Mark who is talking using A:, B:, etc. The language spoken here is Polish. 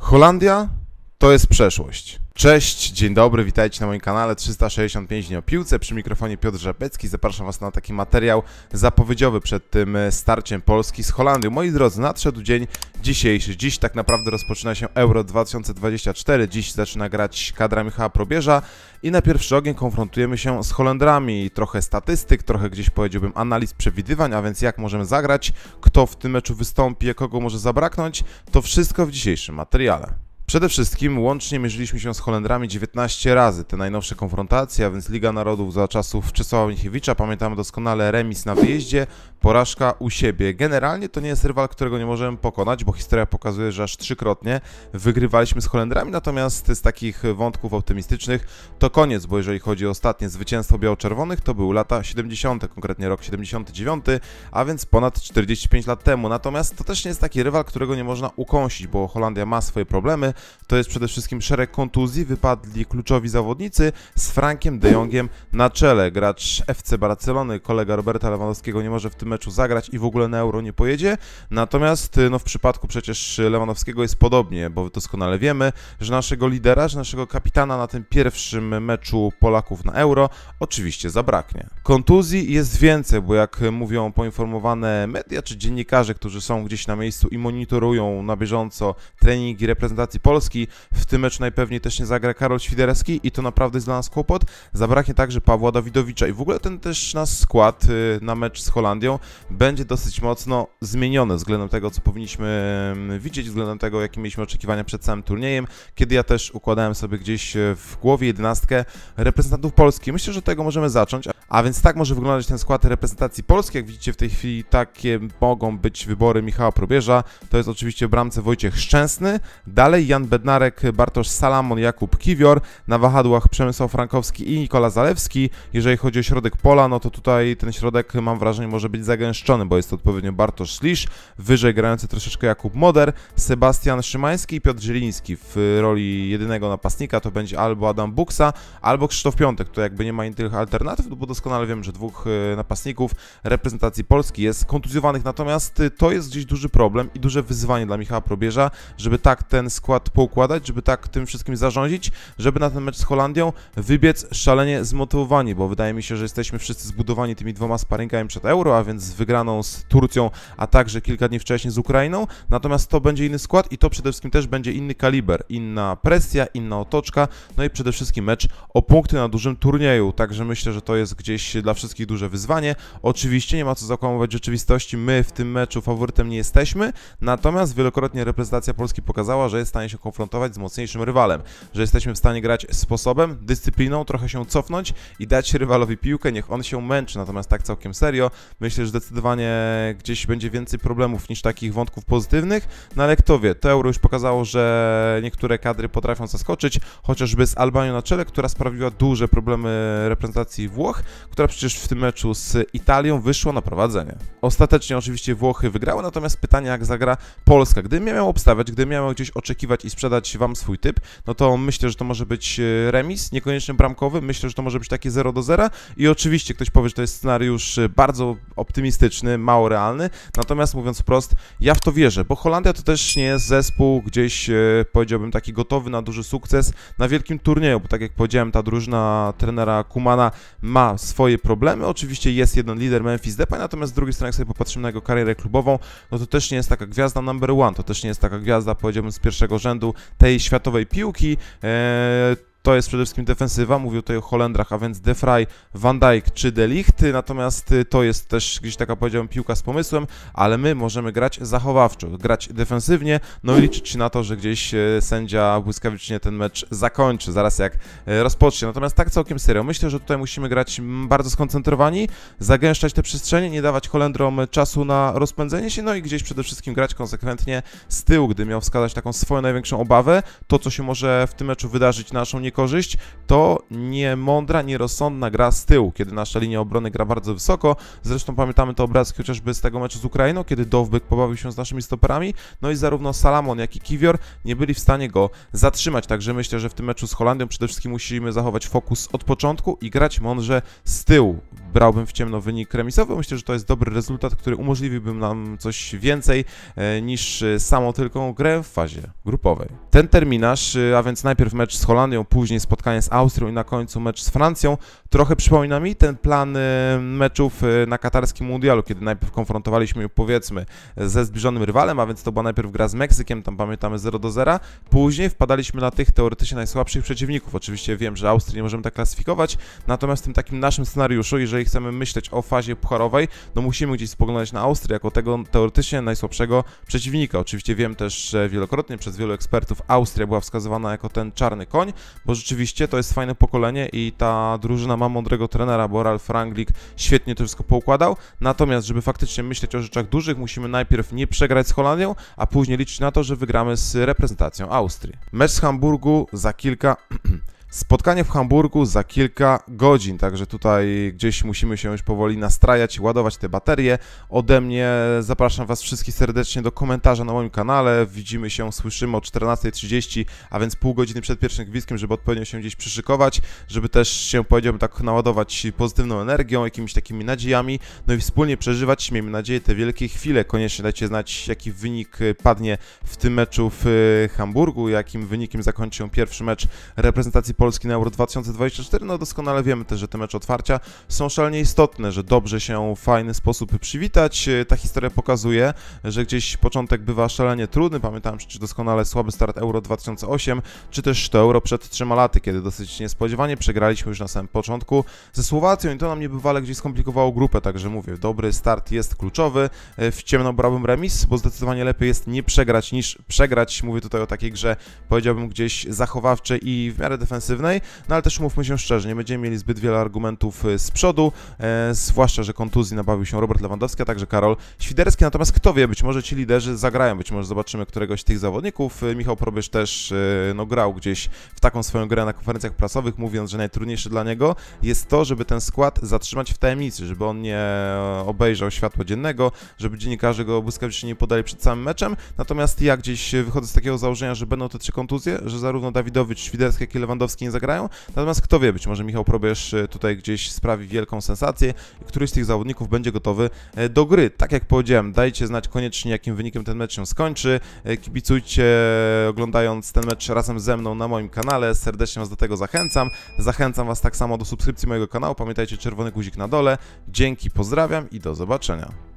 A: Holandia to jest przeszłość. Cześć, dzień dobry, witajcie na moim kanale 365 dni o piłce. Przy mikrofonie Piotr Rzepecki. Zapraszam Was na taki materiał zapowiedziowy przed tym starciem Polski z Holandią. Moi drodzy, nadszedł dzień dzisiejszy. Dziś tak naprawdę rozpoczyna się Euro 2024. Dziś zaczyna grać kadra Michała Probierza i na pierwszy ogień konfrontujemy się z Holendrami. Trochę statystyk, trochę gdzieś powiedziałbym analiz, przewidywań, a więc jak możemy zagrać, kto w tym meczu wystąpi, kogo może zabraknąć, to wszystko w dzisiejszym materiale. Przede wszystkim łącznie mierzyliśmy się z Holendrami 19 razy. Te najnowsze konfrontacje, a więc Liga Narodów za czasów Czesława Michniewicza. Pamiętamy doskonale remis na wyjeździe, porażka u siebie. Generalnie to nie jest rywal, którego nie możemy pokonać, bo historia pokazuje, że aż trzykrotnie wygrywaliśmy z Holendrami. Natomiast z takich wątków optymistycznych to koniec, bo jeżeli chodzi o ostatnie zwycięstwo biało-czerwonych, to były lata 70., konkretnie rok 79, a więc ponad 45 lat temu. Natomiast to też nie jest taki rywal, którego nie można ukąsić, bo Holandia ma swoje problemy. To jest przede wszystkim szereg kontuzji, wypadli kluczowi zawodnicy z Frankiem de Jongiem na czele. Gracz FC Barcelony, kolega Roberta Lewandowskiego, nie może w tym meczu zagrać i w ogóle na Euro nie pojedzie. Natomiast w przypadku przecież Lewandowskiego jest podobnie, bo doskonale wiemy, że naszego lidera, że naszego kapitana na tym pierwszym meczu Polaków na Euro oczywiście zabraknie. Kontuzji jest więcej, bo jak mówią poinformowane media czy dziennikarze, którzy są gdzieś na miejscu i monitorują na bieżąco treningi reprezentacji Polski, w tym meczu najpewniej też nie zagra Karol Świderski i to naprawdę jest dla nas kłopot. Zabraknie także Pawła Dawidowicza i w ogóle ten też nasz skład na mecz z Holandią będzie dosyć mocno zmieniony względem tego, co powinniśmy widzieć, względem tego, jakie mieliśmy oczekiwania przed samym turniejem, kiedy ja też układałem sobie gdzieś w głowie 11 reprezentantów Polski. Myślę, że od tego możemy zacząć, a więc tak może wyglądać ten skład reprezentacji Polski. Jak widzicie w tej chwili takie mogą być wybory Michała Probierza. To jest oczywiście w bramce Wojciech Szczęsny, dalej Jan Bednarek, Bartosz Salamon, Jakub Kiwior, na wahadłach Przemysław Frankowski i Nikola Zalewski. Jeżeli chodzi o środek pola, no to tutaj ten środek, mam wrażenie, może być zagęszczony, bo jest to odpowiednio Bartosz Slisz, wyżej grający troszeczkę Jakub Moder, Sebastian Szymański i Piotr Zieliński. W roli jedynego napastnika to będzie albo Adam Buksa, albo Krzysztof Piątek. To jakby nie ma innych alternatyw, bo doskonale wiem, że dwóch napastników reprezentacji Polski jest kontuzjowanych, natomiast to jest gdzieś duży problem i duże wyzwanie dla Michała Probierza, żeby tak ten skład poukładać, żeby tak tym wszystkim zarządzić, żeby na ten mecz z Holandią wybiec szalenie zmotywowani, bo wydaje mi się, że jesteśmy wszyscy zbudowani tymi dwoma sparingami przed Euro, a więc z wygraną z Turcją, a także kilka dni wcześniej z Ukrainą, natomiast to będzie inny skład i to przede wszystkim też będzie inny kaliber, inna presja, inna otoczka, no i przede wszystkim mecz o punkty na dużym turnieju, także myślę, że to jest gdzieś dla wszystkich duże wyzwanie. Oczywiście nie ma co zakłamywać rzeczywistości, my w tym meczu faworytem nie jesteśmy, natomiast wielokrotnie reprezentacja Polski pokazała, że jest w stanie się konfrontować z mocniejszym rywalem, że jesteśmy w stanie grać sposobem, dyscypliną, trochę się cofnąć i dać rywalowi piłkę, niech on się męczy, natomiast tak całkiem serio, myślę, że zdecydowanie gdzieś będzie więcej problemów niż takich wątków pozytywnych, no ale kto wie, to Euro już pokazało, że niektóre kadry potrafią zaskoczyć, chociażby z Albanią na czele, która sprawiła duże problemy reprezentacji Włoch, która przecież w tym meczu z Italią wyszła na prowadzenie. Ostatecznie oczywiście Włochy wygrały, natomiast pytanie, jak zagra Polska. Gdybym miał obstawiać, gdybym miał gdzieś oczekiwać i sprzedać Wam swój typ, no to myślę, że to może być remis, niekoniecznie bramkowy, myślę, że to może być takie 0-0 i oczywiście ktoś powie, że to jest scenariusz bardzo optymistyczny, mało realny, natomiast mówiąc wprost, ja w to wierzę, bo Holandia to też nie jest zespół gdzieś, powiedziałbym, taki gotowy na duży sukces na wielkim turnieju, bo tak jak powiedziałem, ta drużyna trenera Kumana ma swoje problemy, oczywiście jest jeden lider Memphis Depay, natomiast z drugiej strony, jak sobie popatrzymy na jego karierę klubową, no to też nie jest taka gwiazda number one, to też nie jest taka gwiazda, powiedziałbym, z pierwszego rzędu tej światowej piłki. To jest przede wszystkim defensywa, mówię tutaj o Holendrach, a więc De Vrij, Van Dijk czy De Ligt, natomiast to jest też gdzieś taka, powiedziałbym, piłka z pomysłem, ale my możemy grać zachowawczo, grać defensywnie, no i liczyć się na to, że gdzieś sędzia błyskawicznie ten mecz zakończy, zaraz jak rozpocznie. Natomiast tak całkiem serio, myślę, że tutaj musimy grać bardzo skoncentrowani, zagęszczać te przestrzenie, nie dawać Holendrom czasu na rozpędzenie się, no i gdzieś przede wszystkim grać konsekwentnie z tyłu. Gdy miał wskazać taką swoją największą obawę, to co się może w tym meczu wydarzyć, naszą niekorzyść, niekorzyść, to niemądra, nierozsądna gra z tyłu, kiedy nasza linia obrony gra bardzo wysoko. Zresztą pamiętamy te obrazki chociażby z tego meczu z Ukrainą, kiedy Dovbyk pobawił się z naszymi stoperami, no i zarówno Salamon, jak i Kiwior nie byli w stanie go zatrzymać. Także myślę, że w tym meczu z Holandią przede wszystkim musimy zachować fokus od początku i grać mądrze z tyłu. Brałbym w ciemno wynik remisowy. Myślę, że to jest dobry rezultat, który umożliwiłby nam coś więcej niż samą tylko grę w fazie grupowej. Ten terminarz, a więc najpierw mecz z Holandią, później spotkanie z Austrią i na końcu mecz z Francją, trochę przypomina mi ten plan meczów na katarskim mundialu, kiedy najpierw konfrontowaliśmy ją, powiedzmy, ze zbliżonym rywalem, a więc to była najpierw gra z Meksykiem, tam pamiętamy 0-0, później wpadaliśmy na tych teoretycznie najsłabszych przeciwników. Oczywiście wiem, że Austrii nie możemy tak klasyfikować, natomiast w tym takim naszym scenariuszu, jeżeli chcemy myśleć o fazie pucharowej, no musimy gdzieś spoglądać na Austrię jako tego teoretycznie najsłabszego przeciwnika. Oczywiście wiem też, że wielokrotnie przez wielu ekspertów Austria była wskazywana jako ten czarny koń, bo rzeczywiście to jest fajne pokolenie i ta drużyna ma mądrego trenera, bo Ralf Rangnick świetnie to wszystko poukładał. Natomiast, żeby faktycznie myśleć o rzeczach dużych, musimy najpierw nie przegrać z Holandią, a później liczyć na to, że wygramy z reprezentacją Austrii. Mecz z Hamburgu za kilka... Spotkanie w Hamburgu za kilka godzin, także tutaj gdzieś musimy się już powoli nastrajać i ładować te baterie. Ode mnie zapraszam Was wszystkich serdecznie do komentarza na moim kanale. Widzimy się, słyszymy o 14:30, a więc pół godziny przed pierwszym gwizdkiem, żeby odpowiednio się gdzieś przyszykować, żeby też się, powiedziałbym, tak naładować pozytywną energią, jakimiś takimi nadziejami, no i wspólnie przeżywać, miejmy nadzieję, te wielkie chwile. Koniecznie dajcie znać, jaki wynik padnie w tym meczu w Hamburgu, jakim wynikiem zakończy się pierwszy mecz reprezentacji Polski na Euro 2024, no doskonale wiemy też, że te mecze otwarcia są szalenie istotne, że dobrze się w fajny sposób przywitać. Ta historia pokazuje, że gdzieś początek bywa szalenie trudny. Pamiętam przecież doskonale słaby start Euro 2008, czy też to Euro przed 3 laty, kiedy dosyć niespodziewanie przegraliśmy już na samym początku ze Słowacją i to nam niebywale gdzieś skomplikowało grupę, także mówię, dobry start jest kluczowy. W ciemno brałbym remis, bo zdecydowanie lepiej jest nie przegrać niż przegrać. Mówię tutaj o takiej grze, powiedziałbym, gdzieś zachowawczej i w miarę defensywnej. No ale też mówmy się szczerze, nie będziemy mieli zbyt wiele argumentów z przodu, zwłaszcza, że kontuzji nabawił się Robert Lewandowski, a także Karol Świderski, natomiast kto wie, być może ci liderzy zagrają, być może zobaczymy któregoś z tych zawodników. Michał Probierz też no, grał gdzieś w taką swoją grę na konferencjach prasowych, mówiąc, że najtrudniejsze dla niego jest to, żeby ten skład zatrzymać w tajemnicy, żeby on nie obejrzał światła dziennego, żeby dziennikarze go błyskawicznie nie podali przed samym meczem, natomiast ja gdzieś wychodzę z takiego założenia, że będą te 3 kontuzje, że zarówno Dawidowicz, Świderski, jak i Lewandowski nie zagrają, natomiast kto wie, być może Michał Probierz tutaj gdzieś sprawi wielką sensację i któryś z tych zawodników będzie gotowy do gry. Tak jak powiedziałem, dajcie znać koniecznie, jakim wynikiem ten mecz się skończy, kibicujcie oglądając ten mecz razem ze mną na moim kanale, serdecznie Was do tego zachęcam. Zachęcam Was tak samo do subskrypcji mojego kanału, pamiętajcie, czerwony guzik na dole. Dzięki, pozdrawiam i do zobaczenia.